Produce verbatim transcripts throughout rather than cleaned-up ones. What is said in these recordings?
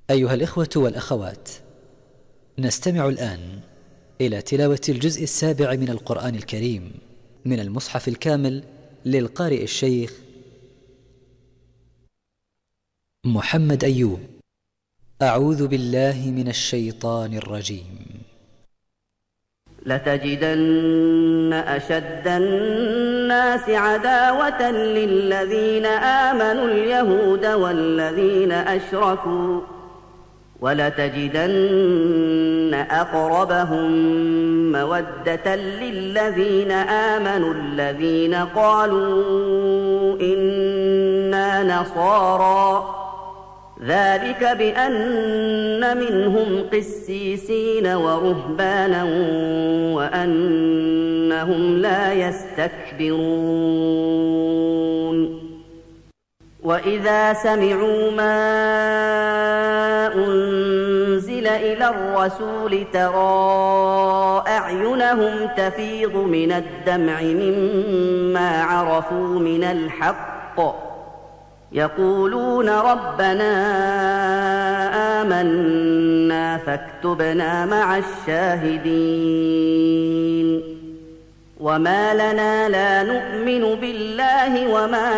أيها الإخوة والأخوات، نستمع الآن إلى تلاوة الجزء السابع من القرآن الكريم من المصحف الكامل للقارئ الشيخ محمد أيوب. أعوذ بالله من الشيطان الرجيم. لتجدن أشد الناس عداوة للذين آمنوا اليهود والذين أشركوا، ولتجدن أقربهم مودة للذين آمنوا الذين قالوا إنا نصارى، ذلك بأن منهم قسيسين ورهبانا وأنهم لا يستكبرون. وإذا سمعوا ما أنزل إلى الرسول ترى أعينهم تفيض من الدمع مما عرفوا من الحق، يقولون ربنا آمنا فاكتبنا مع الشاهدين. وما لنا لا نؤمن بالله وما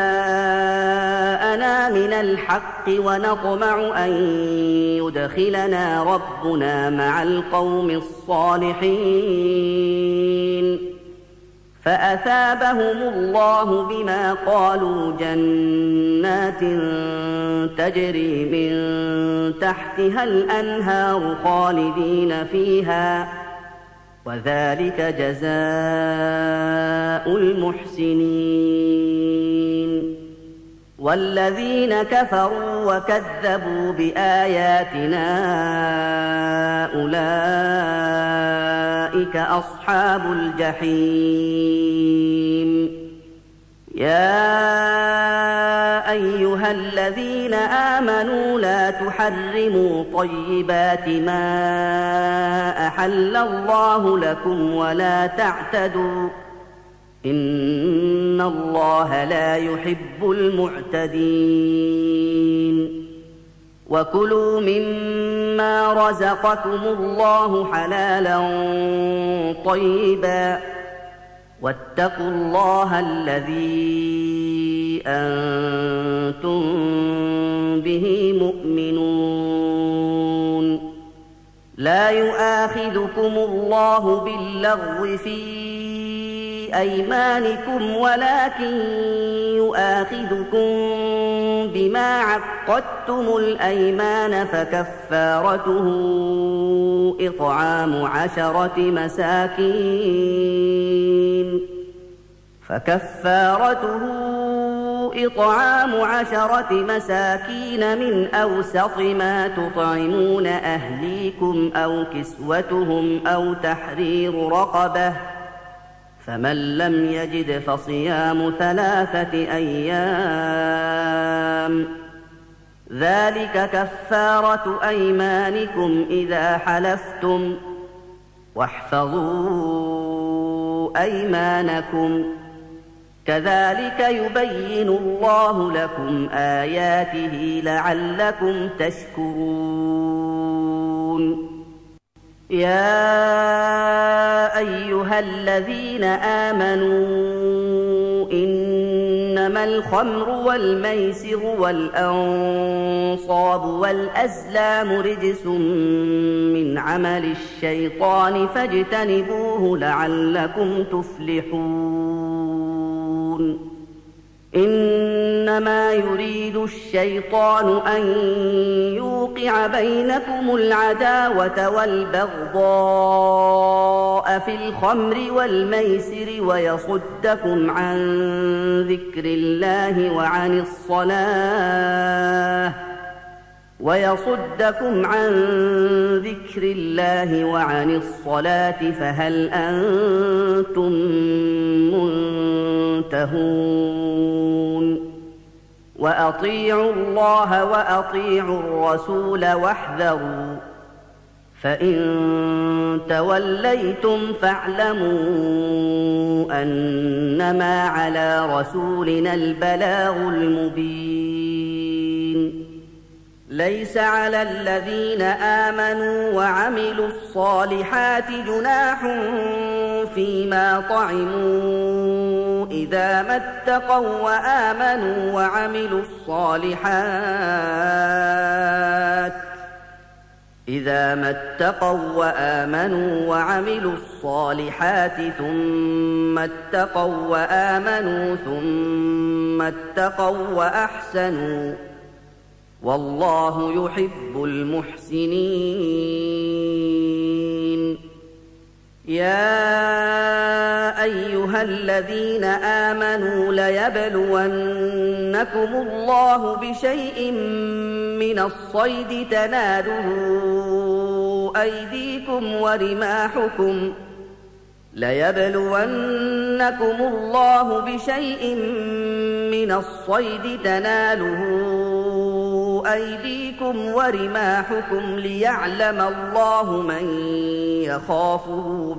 جاءنا من الحق ونطمع أن يدخلنا ربنا مع القوم الصالحين. فأثابهم الله بما قالوا جنات تجري من تحتها الأنهار خالدين فيها، وذلك جزاء المحسنين. والذين كفروا وكذبوا بآياتنا أولئك أصحاب الجحيم. يا أيها الذين آمنوا لا تحرموا طيبات ما أحل الله لكم ولا تعتدوا، إن الله لا يحب المعتدين. وكلوا مما رزقكم الله حلالا طيبا، واتقوا الله الذي أنتم به مؤمنون. لا يؤاخذكم الله باللغو في أيمانكم ولكن يؤاخذكم بما عقدتم الأيمان، فكفارته إطعام عشرة مساكين فكفارته إطعام عشرة مساكين من أوسط ما تطعمون أهليكم أو كسوتهم أو تحرير رقبة، فمن لم يجد فصيام ثلاثة أيام، ذلك كفارة أيمانكم إذا حلفتم، واحفظوا أيمانكم، كذلك يبين الله لكم آياته لعلكم تشكرون. يا أيها الذين آمنوا إنما الخمر والميسر والأنصاب والأزلام رجس من عمل الشيطان فاجتنبوه لعلكم تفلحون. إنما يريد الشيطان أن يوقع بينكم العداوة والبغضاء في الخمر والميسر ويصدكم عن ذكر الله وعن الصلاة ويصدكم عن ذكر الله وعن الصلاة فهل أنتم منتهون. وأطيعوا الله وأطيعوا الرسول واحذروا، فإن توليتم فاعلموا أنما على رسولنا البلاغ المبين. ليس على الذين آمنوا وعملوا الصالحات جناح فيما طعموا إذا ما اتقوا وآمنوا وعملوا الصالحات إذا ما اتقوا وآمنوا وعملوا الصالحات ثم اتقوا وآمنوا ثم اتقوا وأحسنوا والله يحب المحسنين. يا أيها الذين آمنوا ليبلونكم الله بشيء من الصيد تناله أيديكم ورماحكم ليبلونكم الله بشيء من الصيد تناله أيديكم ورماحكم ليعلم الله من يخافه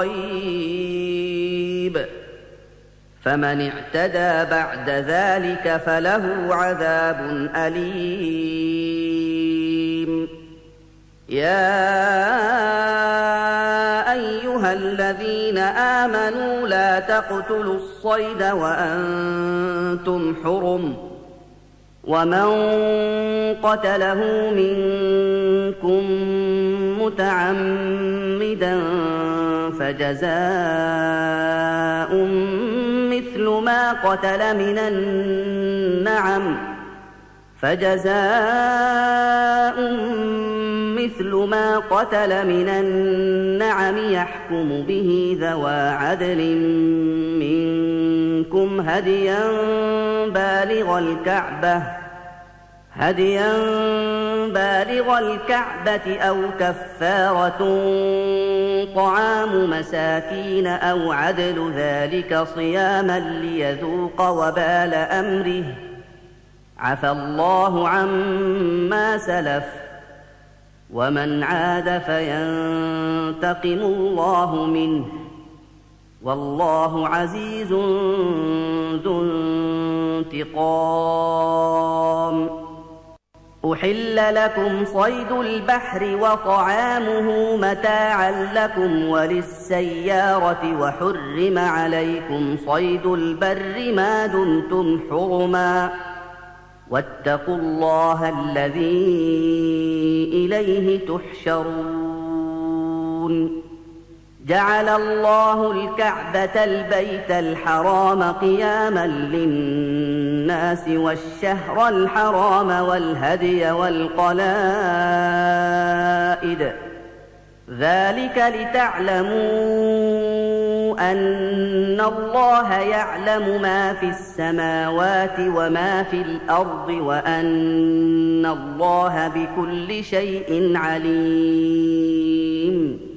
بالغيب فمن اعتدى بعد ذلك فله عذاب أليم. يا أيها الذين آمنوا لا تقتلوا الصيد وأنتم حرم ومن قتله منكم متعمدا فجزاء مثل ما قتل من النعم فجزاء مثل ما قتل من النعم يحكم به ذوى عدل منكم هديا بالغ الكعبة هديا بالغ الكعبة أو كفارة طعام مساكين أو عدل ذلك صياما ليذوق وبال أمره عفى الله عما سلف ومن عاد فينتقم الله منه والله عزيز ذو انتقام. أحل لكم صيد البحر وطعامه متاعا لكم وللسيارة وحرم عليكم صيد البر ما دمتم حرما واتقوا الله الذي إليه تحشرون. جعل الله الكعبة البيت الحرام قياما للناس والشهر الحرام والهدي والقلائد ذلك لتعلموا أن الله يعلم ما في السماوات وما في الأرض وأن الله بكل شيء عليم.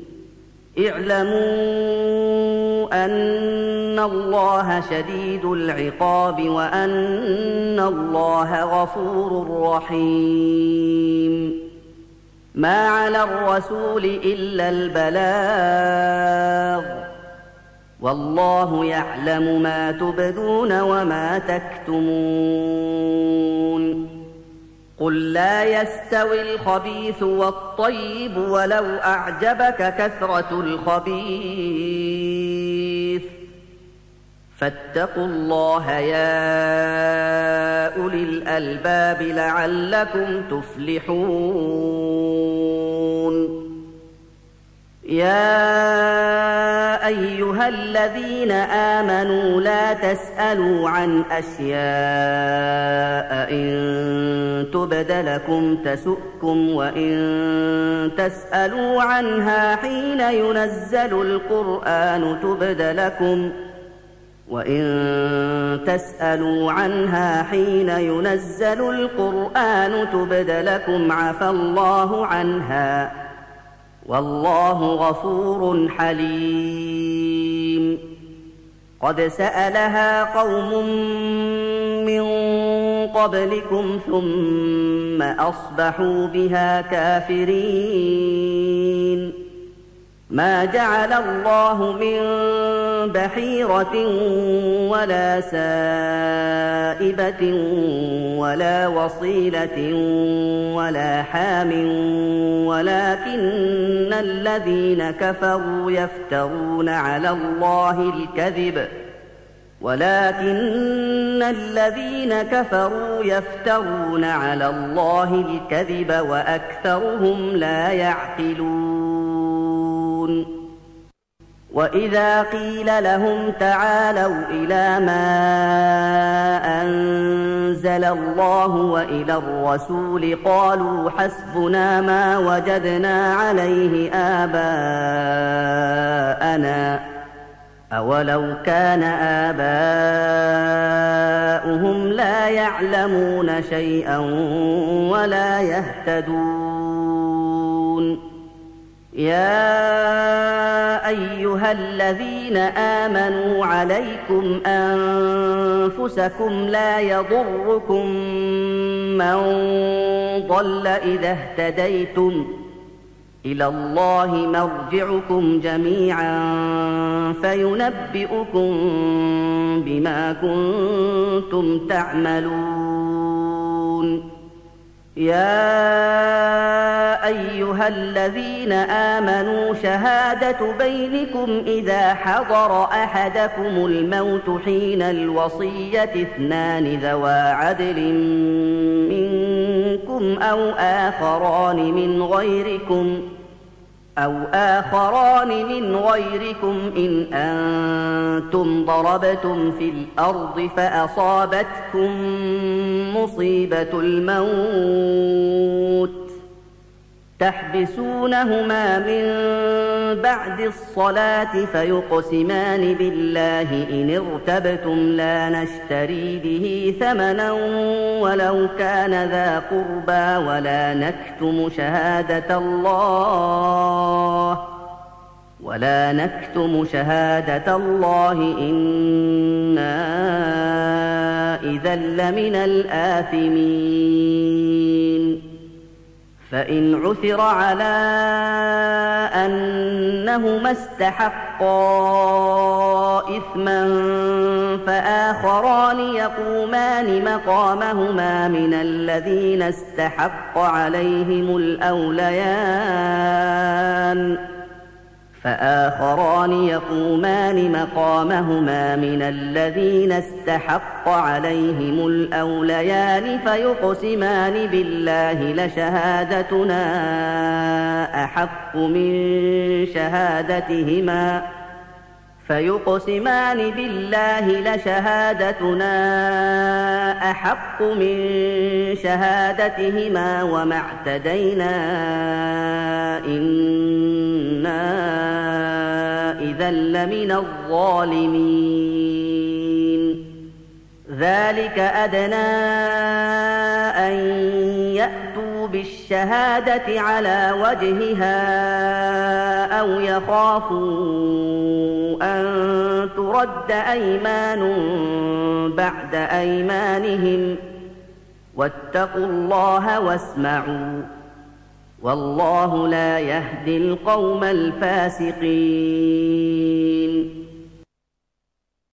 اعلموا أن الله شديد العقاب وأن الله غفور رحيم. ما على الرسول إلا البلاغ والله يعلم ما تبدون وما تكتمون. قل لا يستوي الخبيث والطيب ولو أعجبك كثرة الخبيث فاتقوا الله يا أولي الألباب لعلكم تفلحون. يا أيها الذين آمنوا لا تسألوا عن أشياء إن تبد لكم تسؤكم وإن تسألوا عنها حين ينزل القرآن تبد لكم وإن تسألوا عنها حين ينزل القرآن تبد لكم عفى الله عنها والله غفور حليم. قد سألها قوم من قبلكم ثم أصبحوا بها كافرين. ما جعل الله من بحيرة ولا سائبة ولا وصيلة ولا حام ولكن الذين كفروا يفترون على الله الكذب ولكن الذين كفروا يفترون على الله الكذب وأكثرهم لا يعقلون وإذا قيل لهم تعالوا إلى ما أنزل الله وإلى الرسول قالوا حسبنا ما وجدنا عليه آباءنا أولو كان آباؤهم لا يعلمون شيئا ولا يهتدون يا أيها الذين آمنوا عليكم أنفسكم لا يضركم من ضل إذا اهتديتم إلى الله مرجعكم جميعا فينبئكم بما كنتم تعملون يا أيها الذين آمنوا شهادة بينكم إذا حضر أحدكم الموت حين الوصية اثنان ذوى عدل منكم أو آخران من غيركم أو آخران من غيركم إن أنتم ضربتم في الأرض فأصابتكم مصيبة الموت تحبسونهما من بعد الصلاة فيقسمان بالله إن ارتبتم لا نشتري به ثمنا ولو كان ذا قربى ولا نكتم شهادة الله ولا نكتم شهادة الله إنا إذا لمن الآثمين فإن عثر على أنهما استحقا إثما فآخران يقومان مقامهما من الذين استحق عليهم الأوليان فآخران يقومان مقامهما من الذين استحق عليهم الأوليان فيقسمان بالله لشهادتنا أحق من شهادتهما فيقسمان بالله لشهادتنا أحق من شهادتهما وما اعتدينا إنا إذا لمن الظالمين ذلك أدنى أن يأتوا بالشهادة على وجهها أو يخافوا أن ترد أيمان بعد أيمانهم واتقوا الله واسمعوا والله لا يهدي القوم الفاسقين